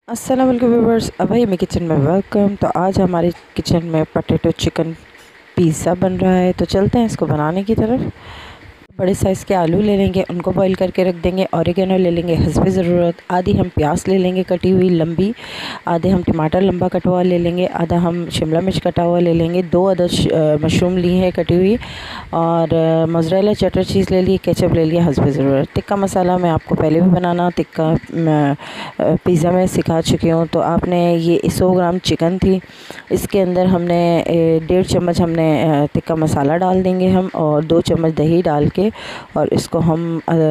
अस्सलाम वालेकुम व्यूअर्स, अभी मैं किचन में वेलकम। तो आज हमारे किचन में पोटैटो चिकन पिज़्ज़ा बन रहा है। तो चलते हैं इसको बनाने की तरफ। बड़े साइज़ के आलू ले लेंगे, उनको बॉईल करके रख देंगे। ऑरिगेनो ले लेंगे हस्बे ज़रूरत। आधी हम प्याज ले लेंगे कटी हुई लंबी। आधे हम टमाटर लंबा कटा हुआ ले लेंगे। आधा हम शिमला मिर्च कटा हुआ ले लेंगे। 2 अदद मशरूम ली है कटी हुई। और मोज़रेला चटर चीज़ ले ली। केचप ले लिया हस्बे ज़रूरत। टिक्का मसाला मैं आपको पहले भी बनाना टिक्का पिज़्ज़ा में सिखा चुकी हूँ। तो आपने ये 100 ग्राम चिकन थी, इसके अंदर हमने 1.5 चम्मच हमने टिक्का मसाला डाल देंगे हम, और 2 चम्मच दही डाल के, और इसको हम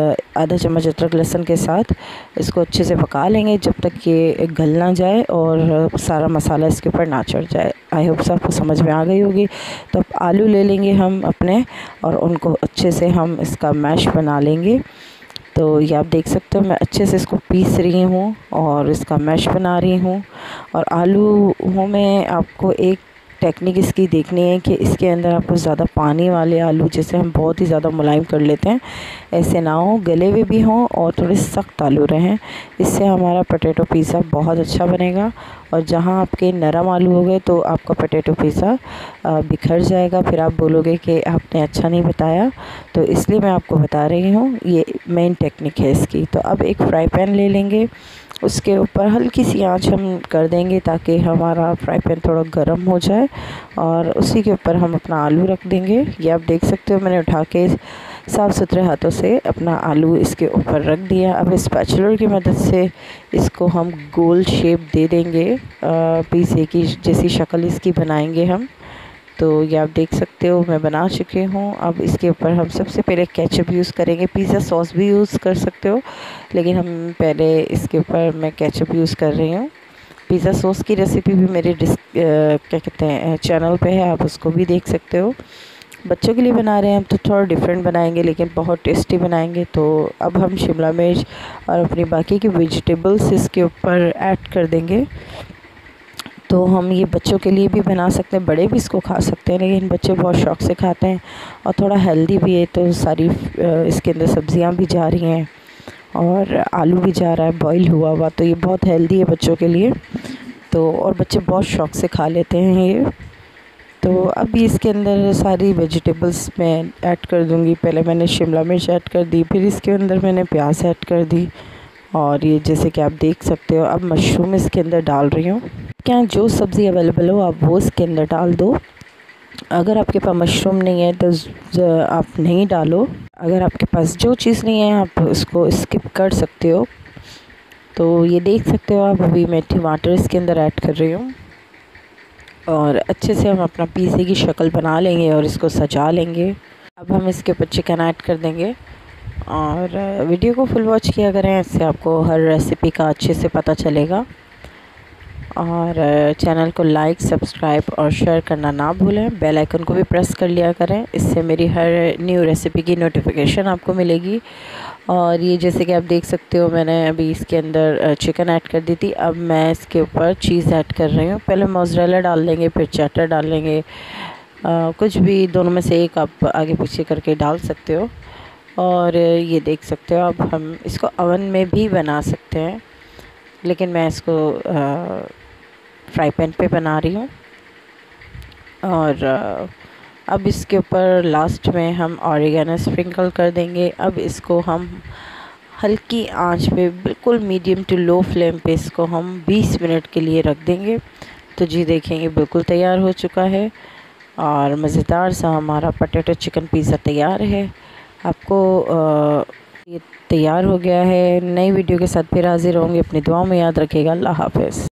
आधा चम्मच अदरक लहसुन के साथ इसको अच्छे से पका लेंगे जब तक ये गल ना जाए और सारा मसाला इसके ऊपर ना चढ़ जाए। आई होप सबको समझ में आ गई होगी। तो अब आलू ले लेंगे हम अपने, और उनको अच्छे से हम इसका मैश बना लेंगे। तो ये आप देख सकते हो मैं अच्छे से इसको पीस रही हूँ और इसका मैश बना रही हूँ। और आलू में आपको एक टेक्निक इसकी देखनी है कि इसके अंदर आपको ज़्यादा पानी वाले आलू, जैसे हम बहुत ही ज़्यादा मुलायम कर लेते हैं, ऐसे ना हो, गले हुए भी हों और थोड़े सख्त आलू रहें। इससे हमारा पोटैटो पिज़्ज़ा बहुत अच्छा बनेगा। और जहाँ आपके नरम आलू हो गए तो आपका पोटैटो पिज़्ज़ा बिखर जाएगा, फिर आप बोलोगे कि आपने अच्छा नहीं बताया। तो इसलिए मैं आपको बता रही हूँ, ये मेन टेक्निक है इसकी। तो अब एक फ्राई पैन ले लेंगे, उसके ऊपर हल्की सी आंच हम कर देंगे ताकि हमारा फ्राई पैन थोड़ा गर्म हो जाए, और उसी के ऊपर हम अपना आलू रख देंगे। ये आप देख सकते हो मैंने उठा के साफ़ सुथरे हाथों से अपना आलू इसके ऊपर रख दिया। अब स्पैचुलर की मदद से इसको हम गोल शेप दे देंगे, पिज़्ज़े की जैसी शक्ल इसकी बनाएंगे हम। तो ये आप देख सकते हो मैं बना चुकी हूँ। अब इसके ऊपर हम सबसे पहले केचप यूज़ करेंगे। पिज़्ज़ा सॉस भी यूज़ कर सकते हो, लेकिन हम पहले इसके ऊपर मैं केचप यूज़ कर रही हूँ। पिज़्ज़ा सॉस की रेसिपी भी मेरे क्या कहते हैं चैनल पे है, आप उसको भी देख सकते हो। बच्चों के लिए बना रहे हैं हम तो थोड़ा डिफरेंट बनाएंगे, लेकिन बहुत टेस्टी बनाएंगे। तो अब हम शिमला मिर्च और अपनी बाकी की वेजिटेबल्स इसके ऊपर ऐड कर देंगे। तो हम ये बच्चों के लिए भी बना सकते हैं, बड़े भी इसको खा सकते हैं, लेकिन बच्चे बहुत शौक़ से खाते हैं और थोड़ा हेल्दी भी है। तो सारी इसके अंदर सब्जियां भी जा रही हैं और आलू भी जा रहा है बॉईल हुआ हुआ, तो ये बहुत हेल्दी है बच्चों के लिए। तो और बच्चे बहुत शौक़ से खा लेते हैं ये। तो अभी इसके अंदर सारी वेजिटेबल्स मैं ऐड कर दूँगी। पहले मैंने शिमला मिर्च ऐड कर दी, फिर इसके अंदर मैंने प्याज ऐड कर दी, और ये जैसे कि आप देख सकते हो अब मशरूम इसके अंदर डाल रही हूँ। क्या जो सब्ज़ी अवेलेबल हो आप वो इसके अंदर डाल दो। अगर आपके पास मशरूम नहीं है तो आप नहीं डालो। अगर आपके पास जो चीज़ नहीं है आप उसको स्किप कर सकते हो। तो ये देख सकते हो आप अभी मैं टमाटर इसके अंदर ऐड कर रही हूँ, और अच्छे से हम अपना पिज़्ज़े की शक्ल बना लेंगे और इसको सजा लेंगे। अब हम इसके ऊपर चिकन ऐड कर देंगे, और वीडियो को फुल वॉच किया करें, इससे आपको हर रेसिपी का अच्छे से पता चलेगा। और चैनल को लाइक, सब्सक्राइब और शेयर करना ना भूलें। बेल आइकन को भी प्रेस कर लिया करें, इससे मेरी हर न्यू रेसिपी की नोटिफिकेशन आपको मिलेगी। और ये जैसे कि आप देख सकते हो मैंने अभी इसके अंदर चिकन ऐड कर दी थी। अब मैं इसके ऊपर चीज़ ऐड कर रही हूँ। पहले मोज़रेला डाल देंगे, फिर चेडर डाल लेंगे, कुछ भी दोनों में से एक आप आगे पीछे करके डाल सकते हो। और ये देख सकते हो अब हम इसको ओवन में भी बना सकते हैं, लेकिन मैं इसको फ्राई पैन पे बना रही हूँ। और अब इसके ऊपर लास्ट में हम ऑरिगेनो स्प्रिंकल कर देंगे। अब इसको हम हल्की आंच पे बिल्कुल मीडियम टू लो फ्लेम पे इसको हम 20 मिनट के लिए रख देंगे। तो जी देखेंगे बिल्कुल तैयार हो चुका है, और मज़ेदार सा हमारा पोटैटो चिकन पिज़्ज़ा तैयार है। आपको ये तैयार हो गया है। नई वीडियो के साथ फिर हाज़िर होंगे। अपनी दुआओं में याद रखिएगा। अल्लाह हाफ़िज़।